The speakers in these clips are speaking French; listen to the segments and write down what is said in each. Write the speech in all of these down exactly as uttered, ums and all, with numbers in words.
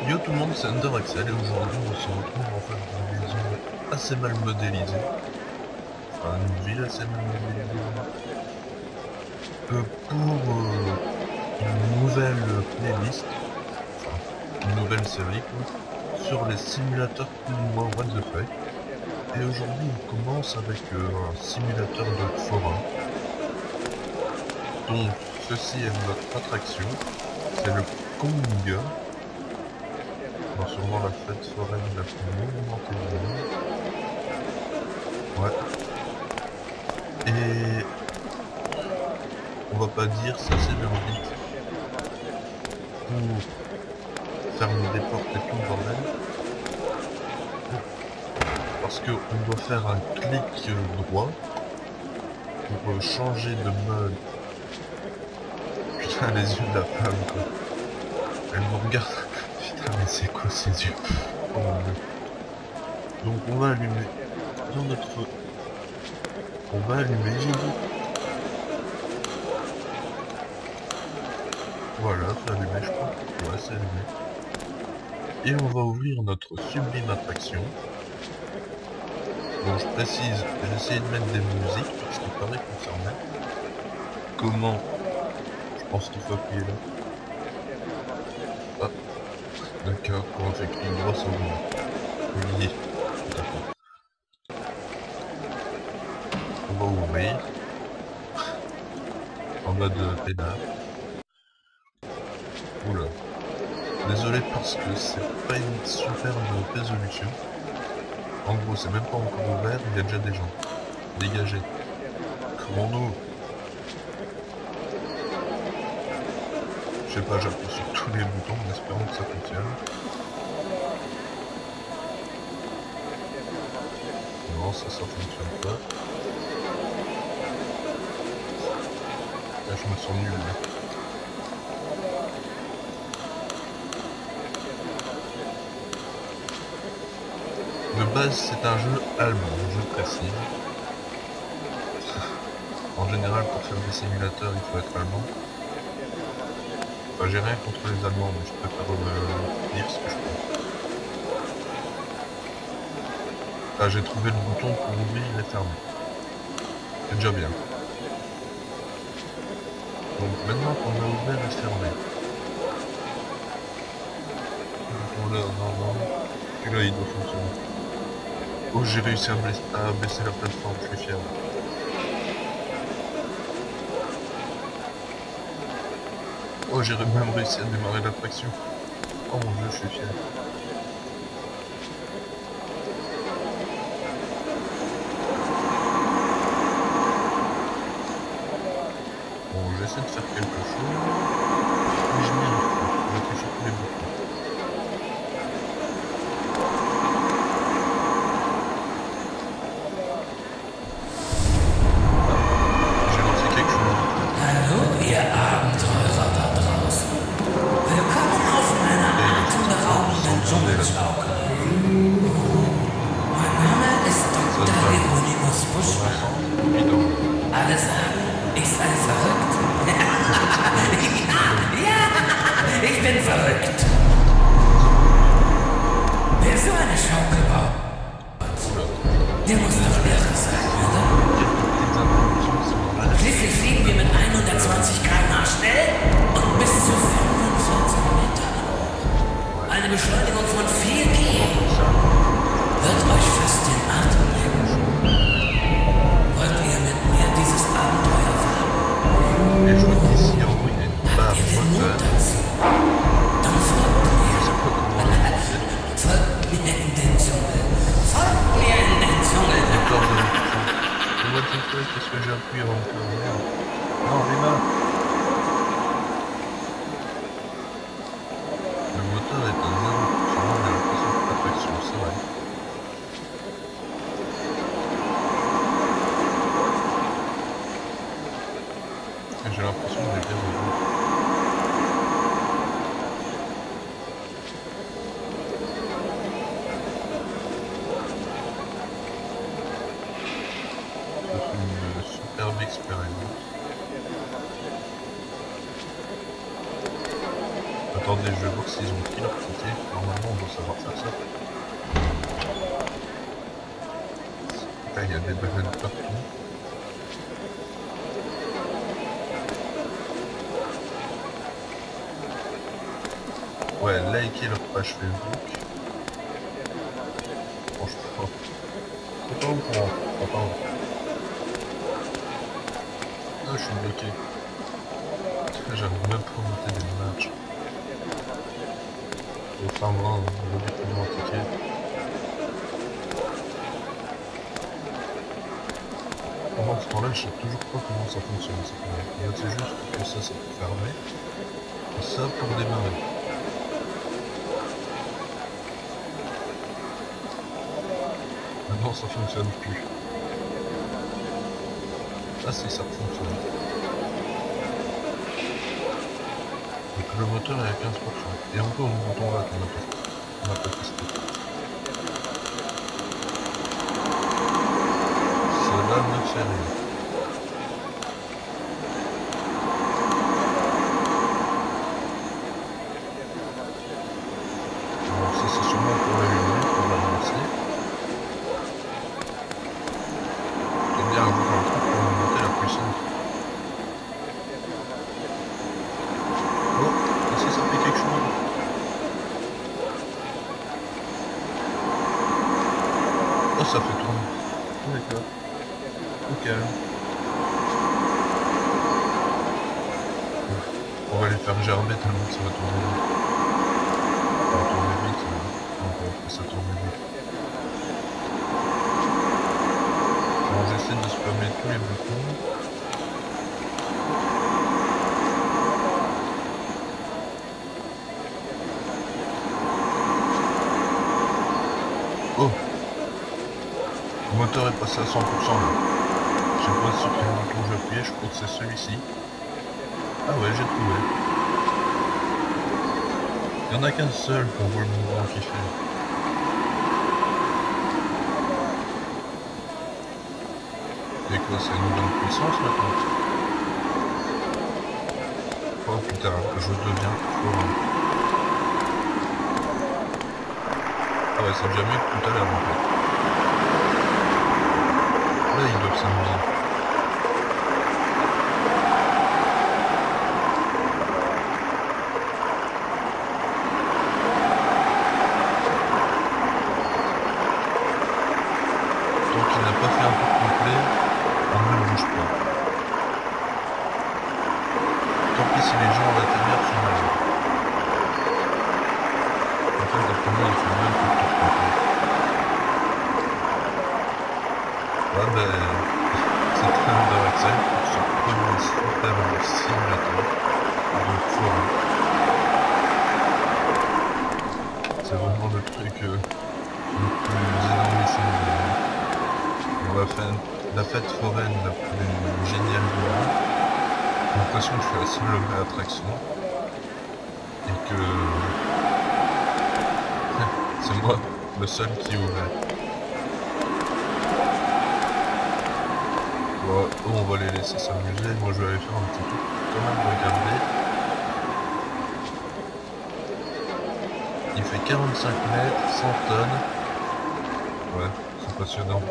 Yo tout le monde, c'est Underaxel et aujourd'hui on se retrouve en fait dans une zone assez mal modélisée. Enfin une ville assez mal modélisée. Euh, pour euh, une nouvelle playlist, enfin une nouvelle série quoi, sur les simulateurs plus ou moins what the fuck. Et aujourd'hui on commence avec euh, un simulateur de forain. Donc ceci est notre attraction, c'est le Konga. Dans sûrement la fête foraine la plus mouvementée du monde. Ouais. Et on va pas dire ça s'énerve vite pour fermer des portes et tout le bordel. Parce que on doit faire un clic droit pour changer de mode. Putain les yeux de la femme quoi. Elle me regarde. Putain mais c'est quoi ces yeux? Oh mon dieu. Donc on va allumer dans notre. On va allumer. Voilà, c'est allumé je crois. Ouais c'est allumé. Et on va ouvrir notre sublime attraction. Bon je précise, j'ai essayé de mettre des musiques parce qu'il paraît qu'on s'en met. Comment? Je pense qu'il faut appuyer là. Ah, d'accord, quand on fait clic droit ça augmente. Oui, tout à fait. On va ouvrir. En mode pédale. Oula. Désolé parce que c'est pas une superbe résolution. En gros c'est même pas encore ouvert, il y a déjà des gens. Dégagez. Comment nous? Je sais pas, j'appuie sur tous les boutons en espérant que ça fonctionne. Non, ça, ça fonctionne pas. Là, je me sens nul là. De base, c'est un jeu allemand, je précise. En général, pour faire des simulateurs, il faut être allemand. Enfin, j'ai rien contre les Allemands, mais je préfère euh, dire ce que je pense. Ah, j'ai trouvé le bouton pour ouvrir et fermer. C'est déjà bien. Donc maintenant qu'on a ouvert et fermé. Bouton là, non, non. Celui-là, il doit fonctionner. Oh, j'ai réussi à, à baisser la plateforme, je suis fier. Oh, j'ai même réussi à démarrer l'attraction. Oh mon dieu, je suis fier. Bon, j'essaie de faire quelque chose. Mais je n'y arrive pas. J'appuie sur tous les boutons. Ah, j'ai lancé quelque chose. Hallo, ihr Abenteurer da draußen. Willkommen auf meiner atemberaubenden Dschungelschaukel. Mein Name ist Doktor Hieronymus Buschmann. Alle sagen, ich sei verrückt. ja, ja, ich bin verrückt. Wer so eine Schaukel baut, der muss doch irre sein, oder? Schließlich fliegen wir mit hundertzwanzig Kilometer pro Stunde schnell und bis zu fünfundvierzig Metern hoch. Eine Beschleunigung von vier G wird euch fast den Atem nehmen. Wollt ihr mit mir dieses Abenteuer wagen? Habt ihr den Mut dazu? Dann folgt mir. Folgt mir in den Dschungel. Folgt mir in den Dschungel. What the fuck, qu'est-ce que j'ai appuyé encore? Merde. Non, Rima. Le moteur est à zéro pour cent, j'ai l'impression que l'attraction, c'est vrai. J'ai l'impression que j'ai bien raison. Une superbe expérience. Attendez, je vais voir s'ils ont pris leur ticket. Normalement, on doit savoir faire ça. Là, il y a des bananes partout. Ouais, likez leur page Facebook. Franchement, c'est pas au courant. Attends. Ah, je suis bloqué. J'arrive même pas à monter des marches. Au fin bras, le but de mon ticket. Pendant ce temps-là, je sais toujours pas comment ça fonctionne. C'est juste que ça, c'est pour fermer. Et ça, pour démarrer. Maintenant, ça fonctionne plus. Ah si, ça fonctionne. Donc le moteur est à quinze pour cent. Et encore le bouton là qu'on n'a pas testé. Cela ne fait rien. Alors ça c'est sûrement pour l'allumer, pour la lancer. J'aime bien avoir un truc pour monter la puissance. Oh, ici ça fait quelque chose. Oh, ça fait tourner. D'accord. Ok. On va les faire gerber tellement que ça va tourner vite. Ça va tourner vite, mais on va faire ça tourner vite. Alors j'essaie de spammer tous les boutons. Oh! Le moteur est passé à cent pour cent là. Je sais pas sur quel bouton j'ai appuyé, je crois que c'est celui-ci. Ah ouais, j'ai trouvé. Il n'y en a qu'un seul qu'on voit le mouvement qui fait. Et quoi, c'est une nouvelle puissance maintenant? Oh putain, je deviens fort. Ah ouais, c'est déjà mieux que tout à l'heure en fait. Là, ils doivent s'amuser. Tant qu'il n'a pas fait un tour complet, on ne bouge pas. Tant pis si les gens à l'intérieur sont malades. En fait, d'après moi, il faut même pas de tour complet. Ouais, ben, c'est très intéressant pour ce premier super simulateur de forêt. C'est vraiment le truc euh, le plus énormissime du monde. On va faire la fête foraine la plus géniale du monde. J'ai l'impression que je suis la seule vraie attraction. Et que c'est moi le seul qui est ouvert. Bon, on va les laisser s'amuser. Moi je vais aller faire un petit tour quand même regarder. Il fait quarante-cinq mètres, cent tonnes. Ouais, c'est passionnant.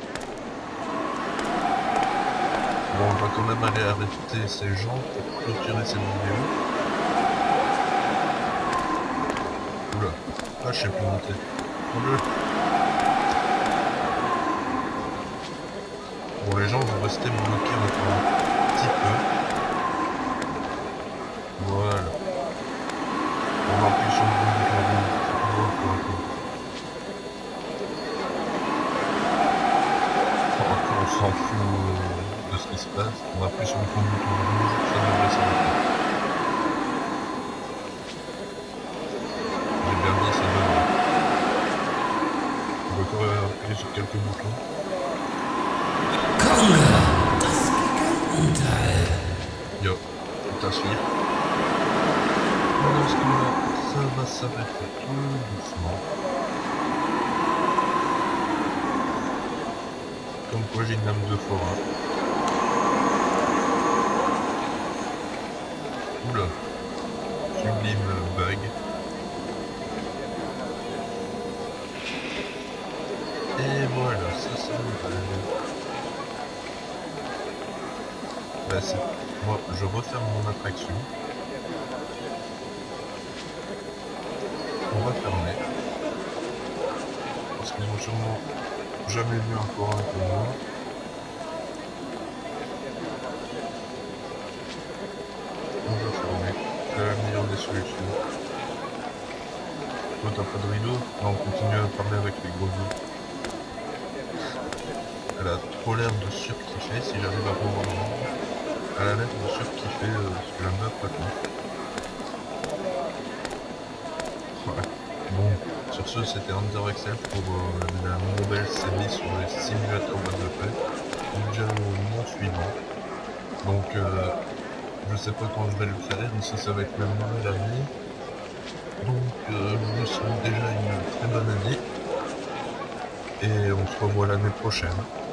Bon, on va quand même aller arrêter ces gens pour clôturer cette vidéo. Oula, ah je sais plus monter. Prends-le. Bon, les gens vont rester bloqués encore un petit peu. Voilà. On appuie sur le bouton rouge. Encore, on s'en fout de ce qui se passe. On appuie sur le bouton rouge, ça devrait s'arrêter. J'ai bien dit ça devrait. On va encore appuyer sur quelques boutons. Das Gigantenteil. Yo, tout à suivre. Pendant ce temps-là, ça va s'arrêter tout doucement. Comme quoi j'ai une âme de forain. Oula, sublime bug. Et voilà, ça c'est une bug. Bah c'est... Moi, je referme mon attraction. On va fermer. Parce qu'ils n'ont sûrement jamais vu un forain comme moi. On va fermer. C'est la meilleure des solutions. Toi t'as pas de rideau? Non, on continue à parler avec les gros yeux. Elle a trop l'air de surkiffer si j'arrive à revoir l'ombre. Elle a l'air de surkiffer euh, ce que j'aime pas pas contre. Ouais. Bon, sur ce c'était Hunter X L pour euh, la nouvelle série sur les simulateurs de paix. Déjà le mois suivant. Donc euh, je sais pas quand je vais le faire, ici ça va être la nouvelle année. Donc euh, je vous souhaite déjà une très bonne année. Et on se revoit l'année prochaine.